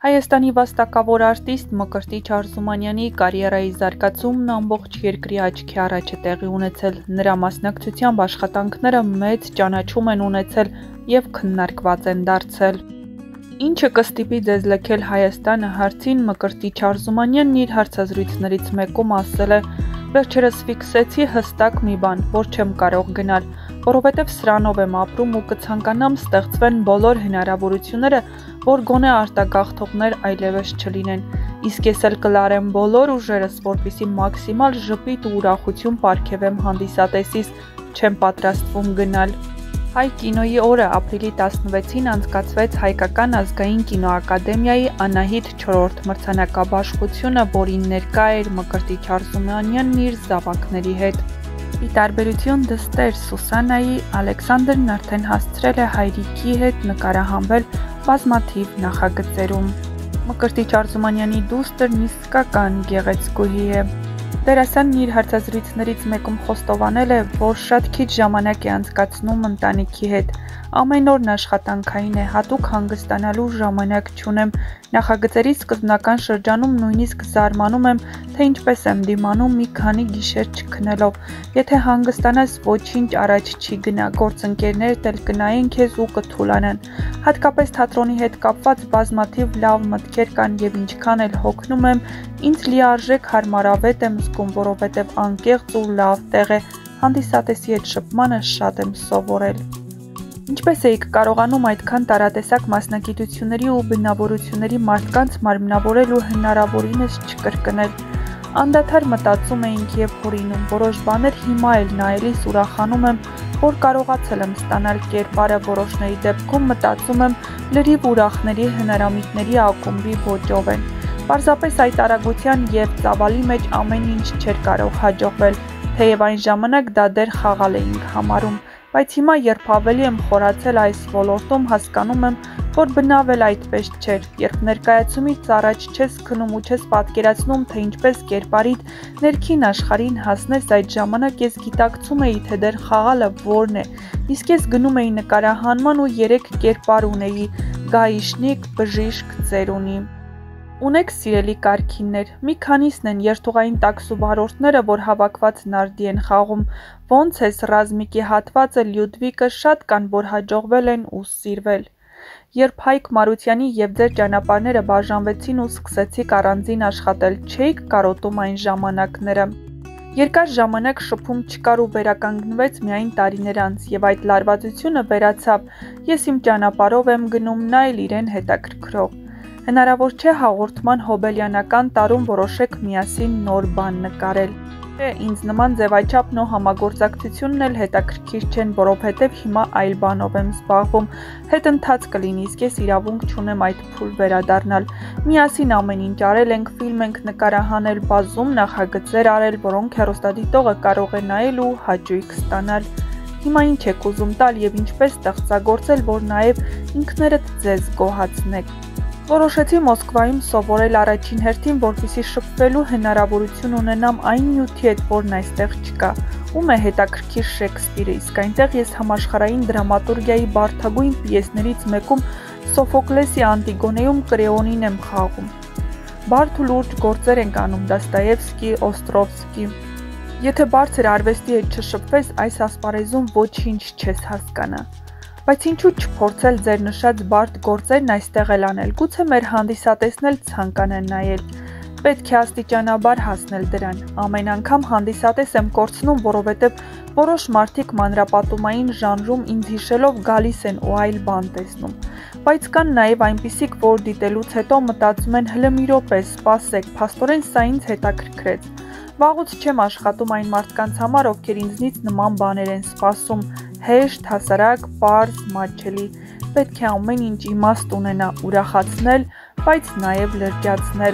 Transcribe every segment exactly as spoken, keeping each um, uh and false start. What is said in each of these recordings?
Հայաստանի վաստակավոր արտիստ Մկրտիչ Արզումանյանի կարիերայի զարգացումն ամբողջ երկրի աչքի առաջ է տեղի ունեցել, նրա մասնակցությամբ աշխատանքները մեծ ճանաչում են ունեցել և քննարկված են դարձել։ Ինչը կստիպի ձեզ լքել Հայաստանը հարցին Մկրտիչ Արզումանյանն իր հարցազրույցներից մեկում ասել է. «Վերջերս ֆիքսեցի հստակ մի բան, որ չեմ կարող գնալ, որովհետև սրանով եմ ապրում ու կցանկանամ ստեղծվեն բոլոր հնարավորությունները, որ գոնե արտագաղթողներ այլևս չլինեն, իսկ ես էլ կլարեմ բոլոր ուժերս, որպեսզի մաքսիմալ ժպիտ ու ուրախություն պարգևեմ հանդիսատեսիս, չեմ պատրաստվում գնալ»։ Հայ կինոյի օրը ապրիլի տասնվեցին անցկացվեց Հայկական ազգային կինոակադեմիայի Անահիտ չորրորդ մրցանակաբաշխությունը, որին ներկա էր Մկրտիչ Արզումանյանն իր զավակների հետ։ Ի տարբերություն դստեր Սուսաննայի, Ալեքսանդրն արդեն հասցրել է հայրիկի հետ նկարահանվել բազմաթիվ նախագծերում։ Մկրտիչ Արզումանյանի դուստրն իսկական գեղեցկուհի է։ Դերասանն իր հարցազրույցներից մեկում խոստովանել է, որ շատ քիչ ժամանակ է անցկացնում ընտանիքի հետ, ամեն օրն աշխատանքային է, հատուկ հանգստանալու ժամանակ չունեմ, նախագծերի սկզբնական շրջանում նույնիսկ զարմանում եմ, թե ինչպես եմ դիմանում մի քանի գիշեր չքնելով, եթե հանգստանաս ոչինչ առաջ չի գնա, գործընկերներդ էլ կնայեն քեզ ու կթուլանան, հատկապես թատրոնի հետ կապված բազմաթիվ լավ մտքեր կան և ինչքան էլ հոգնում եմ, ինձ լիարժեք հարմարավետ եմ զգում, որովհետև անկեղծ ու լավ տեղ է, հանդիսատեսի հետ շփմանը շատ եմ սովորել։ Ինչպես էիք կարողանում այդքան տարատեսակ մասնագիտությունների ու բնավորությունների մարդկանց մարմնավորել ու հնարավորինս չկրկնել։ Անդադար մտածում էինք և հորինում, որոշ բաներ հիմա էլ նայելիս ուրախանում եմ, որ կարողացել եմ ստանալ կերպարը, որոշների դեպքում մտածում եմ լրիվ ուրախների հնարամիտների ակումբի ոճով են։ Պարզապես այդ արագության և ծավալի մեջ ամեն ինչ չէր կարող հաջողվել, թեև այն ժամանակ դա դեռ խաղալ էինք համարում, բայց հիմա երբ ավելի եմ խորացել այս ոլորտում, հասկանում եմ, որ բնավ էլ այդպես չէր, երբ ներկայացումից առաջ չես քնում ու չես պատկերացնում, թե ինչպես կերպարիդ ներքին աշխարհին հասնես, այդ ժամանակ ես գիտակցում էի, թե դեռ խաղալը որն է, իսկ ես գնում էի նկարահանման ու երեք կերպար ունեի՝ գայիշնիկ, բժիշկ, ծերունի։ Ունեք սիրելի կարգիններ, մի քանիսն են երթուղային տաքսուվարորդները, որ հավաքված նարդի են խաղում, ոնց ես Ռազմիկի հատվածը, Լյուդվիկը, շատ կան, որ հաջողվել են ու սիրվել։ Երբ Հայկ Մարությանի և ձեր ճանապարհները բաժանվեցին ու սկսեցիք առանձին աշխատել, չէիք կարոտում այն ժամանակները։ Երկար ժամանակ շփում չկար ու վերականգնվեց միայն տարիներ անց, և այդ լարվածությունը վերացավ, ես իմ ճանապարհով եմ գնում, նա էլ իրեն հետաքրքրող։ Հնարավոր չէ հաղորդման հոբելյանական տարում որոշեք միասին նոր բան նկարել։ Չէ, ինձ նման ձևաչափն ու համագործակցությունն էլ հետաքրքիր չեն, որովհետև հիմա այլ բանով եմ զբաղվում, հետընթաց կլինի, իսկ ես իրավունք չունեմ այդ փուլ վերադառնալ։ Միասին ամեն ինչ արել ենք, ֆիլմ ենք նկարահանել, բազում նախագծեր արել, որոնք հեռուստադիտողը կարող է նայել ու հաճույք ստանալ։ Հիմա ինչ եք ուզում տալ և ինչպես ստեղծագործել, որ նաև ինքներդ ձեզ գոհացնեք։ Որոշեցի Մոսկվայում սովորել առաջին հերթին, որպեսզի շփվելու հնարավորություն ունենամ այն նյութի հետ, որն այստեղ չկա։ Ում է հետաքրքիր Շեքսպիրը, իսկ այնտեղ ես համաշխարհային դրամատուրգիայի բարդագույն պիեսներից մեկում Սոֆոկլեսի Անտիգոնեում Կրեոնին եմ խաղում։ Բարդ ու լուրջ գործեր ենք անում Դոստոևսկի, Օստրովսկի։ Եթե բարձր արվեստի հետ չշփվես, այս ասպարեզում ոչինչ չես հասկանա։ Բայց ինչու չփորձել ձեր նշած բարդ գործերն այստեղ էլ անել, գուցե մեր հանդիսատեսն էլ ցանկանա նայել։ Պետք է աստիճանաբար հասնել դրան։ Ամեն անգամ հանդիսատես եմ կորցնում, որովհետև որոշ մարդիկ մանրապատումային ժանրում ինձ հիշելով գալիս են ու այլ բան տեսնում։ Բայց կան նաև այնպիսիք, որ դիտելուց հետո մտածում են հլը մի րոպե, սպասեք, փաստորեն սա ինձ հետաքրքրեց։ Վաղուց չեմ աշխատում այն մարդկանց համար, ովքեր ինձնից նման բաներ են սպասում, հեշտ, հասարակ, պարզ, մատչելի։ Պետք է ամեն ինչ իմաստ ունենա, ուրախացնել, բայց նաև լրջացնել։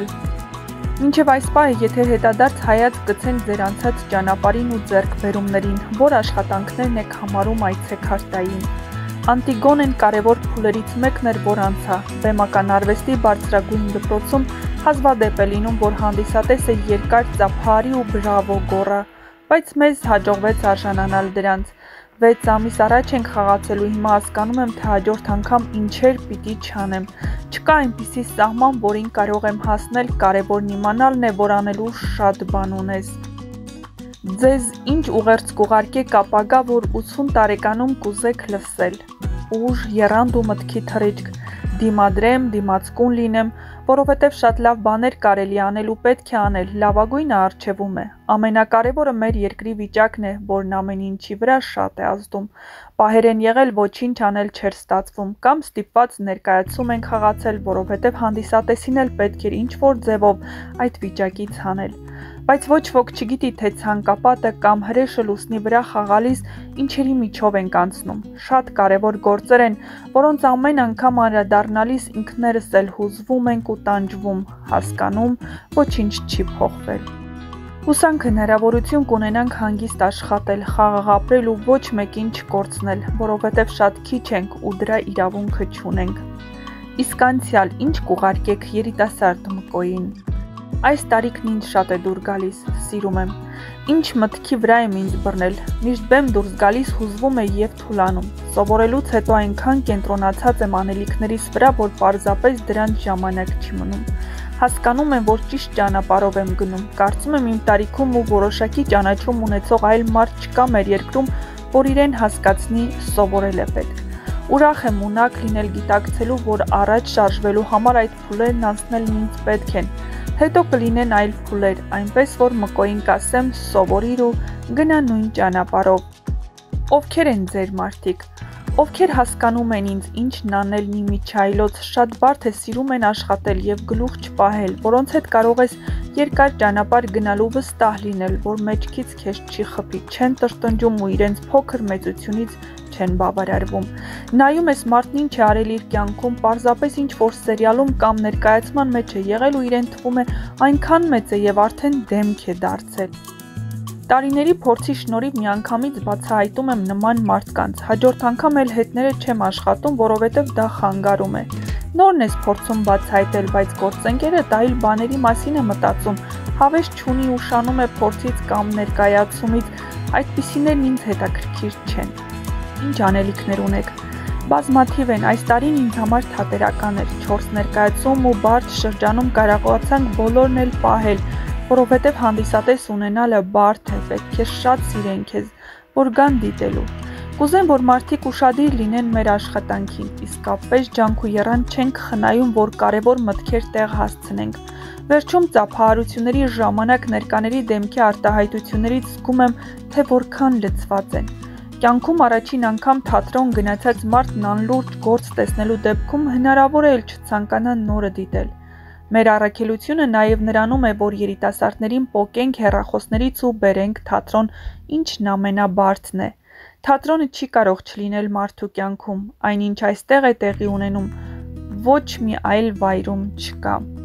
Մինչև այս պահը, եթե հետադարձ հայացք գցենք ձեր անցած ճանապարհին ու ձեռքբերումներին, որ աշխատանքներն եք համարում այցեքարտային։ Անտիգոնեն կարևոր փուլերից մեկն էր, որ անցա։ Բեմական արվեստի բարձրագույն դպրոցում հազվադեպ է լինում, որ հանդիսատեսը երկար ծափարի ու բրավո գոռա, բայց մեզ հաջողվեց արժանանալ դրանց։ վեց ամիս առաջ ենք խաղացել ու հիմա հասկանում եմ, թե հաջորդ անգամ ինչեր պիտի չանեմ։ Չկա այնպիսի սահման, որին կարող եմ հասնել, կարևորն իմանալն է, որ անելու շատ բան ունես։ Ձեզ ինչ ուղերձ կուղարկեք ապագա, որ ութսուն տարեկանում կուզեք լսել։ Ուժ, եռանդ ու մտքի թռիչք, դիմադրեմ, դիմացկուն լինեմ, որովհետև շատ լավ բաներ կարելի անել ու պետք է անել, լավագույնը առջևում է։ Ամենակարևորը մեր երկրի վիճակն է, որն ամեն ինչի վրա շատ է ազդում։ Պահեր են եղել, ոչինչ անել չէր ստացվում, կամ ստիպված ներկայացում ենք խաղացել, որովհետև հանդիսատեսին էլ պետք էր ինչ-որ ձևով այդ վիճակից հանել։ Բայց ոչ ոք չգիտի, թե ցանկապատը կամ հրեշը լուսնի վրա խաղալիս ինչերի միջով ենք անցնում։ Շատ կարևոր գործեր են, որոնց ամեն անգամ անդրադառնալիս ինքներս էլ հուզվում ենք ու տանջվում, հասկանում, ոչինչ չի փոխվել։ Հուսանք հնարավորություն կունենանք հանգիստ աշխատել, խաղաղ ապրել ու ոչ մեկին չկորցնել, որովհետև շատ քիչ ենք ու դրա իրավունքը չունենք։ Իսկ անցյալ ինչ կուղարկեք երիտասարդ Մկոյին։ Այս տարիքն ինձ շատ է դուր գալիս, սիրում եմ։ Ինչ մտքի վրա եմ ինձ բռնել, միշտ բեմ դուրս գալիս հուզվում է և թուլանում։ Սովորելուց հետո այնքան կենտրոնացած եմ անելիքներիս վրա, որ պարզապես դրանց ժամանակ չի մնում։ Հասկանում եմ, որ ճիշտ ճանապարհով եմ գնում։ Կարծում եմ իմ տարիքում ու որոշակի ճանաչում ունեցող այլ մարդ չկա մեր երկրում, որ իրեն հասկացնի, սովորել է պետք։ Ուրախ եմ ունակ լինել գիտակցելու, որ առաջ շարժվելու համար այդ փուլերն անցնելն ինձ պետք են։ Հետո կլինեն այլ փուլեր, այնպես որ Մկոյին կասեմ սովորիր ու գնա նույն ճանապարհով։ Ովքեր են ձեր մարդիկ, ովքեր հասկանում են ինձ, ինչն անելն իմիջայլոց, շատ բարդ է սիրում են աշխատել և գլուխ չպահել, որոնց հետ կարող ես երկար ճանապարհ գնալու վստահ լինել, որ մեջքից քեզ չի խփի, չեն տրտնջում ու իրենց փոքր մեծությունից չեն բավարարվում։ Նայում ես մարդն ինչ է արել իր կյանքում, պարզապես ինչ որ սերիալում կամ ներկայացման մեջ է եղել ու իրեն թվում է այնքան մեծ է և արդեն դեմք է դարձել։ Տարիների փորձի շնորհիվ միանգամից բացահայտում եմ նման մարդկանց, հաջորդ անգամ էլ հետները չեմ աշխատում, որովհետև դա խանգարում է։ Նորն ես փորձում բացահայտել, բայց գործընկերդ այլ բաների մասին է մտածում, հավես չունի ու շանում է փորձից կամ ներկայացումից, այդպիսիներն ինձ հետաքրքիր չեն։ Ինչ անելիքներ ունեք։ Բազմաթիվ են, այս տարին ինձ համար թատերական էր, չորս ներկայացում ու բարդ շրջանում կարողացանք բոլորն էլ պահել, որովհետև հանդիսատես ունենալը բարդ է, պետք է շատ սիրեն քեզ, որ գան դիտելու։ Կուզեմ, որ մարդիկ ուշադիր լինեն մեր աշխատանքին, իսկապես ջանք ու եռանդ չենք խնայում, որ կարևոր մտքեր տեղ հասցնենք։ Վերջում ծափահարությունների ժամանակ ներկաների դեմքի արտահայտություններից զգում եմ, թե որքան լցված են։ Կյանքում առաջին անգամ թատրոն գնացած մարդն անլուրջ գործ տեսնելու դեպքում հնարավոր է էլ չցանկանա նորը դիտել։ Մեր առաքելությունը նաև նրանում է, որ երիտասարդներին պոկենք հեռախոսներից ու բերենք թատրոն, ինչն ամենաբարդն է։ Թատրոնը չի կարող չլինել մարդու կյանքում, այնինչ այստեղ է տեղի ունենում, ոչ մի այլ վայրում չկա։